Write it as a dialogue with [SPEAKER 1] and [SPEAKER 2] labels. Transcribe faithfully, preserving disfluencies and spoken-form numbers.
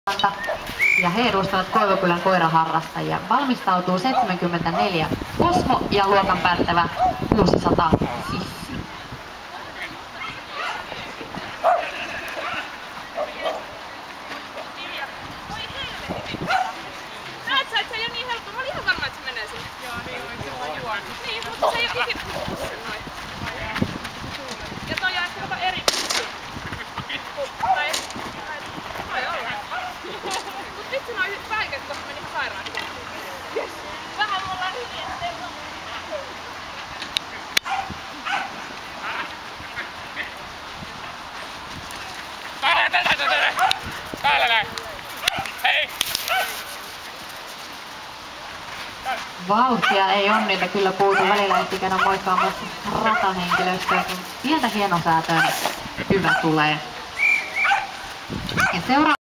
[SPEAKER 1] ja he edustavat Koivukylän koiraharrastajia. Valmistautuu seitsemänkymmentäneljä Kosmo ja luokan päättävä kuusisataa Sissi.
[SPEAKER 2] Näet sä, että se ei ole niin helppo. Mä olin ihan varma, että se menee sinne. Joo, niin on se vaan juon. Niin, mutta se ei ole ikinä tullut sen noin. Ja toi on ehkä jopa eri. Tai... Voi olla. Mut vitsi noi päiket, koska meni sairaan. Vähän me ollaan hyvin, ettei ole.
[SPEAKER 3] Täällä, täällä, täällä! Täällä näin! Hei!
[SPEAKER 1] Vauhtia ei Onnilta kyllä puutu. Välillä ehtikään moikkaa myös ratahenkilöstöä, kun pientä hienosäätöä hyvä tulee. Ja seuraava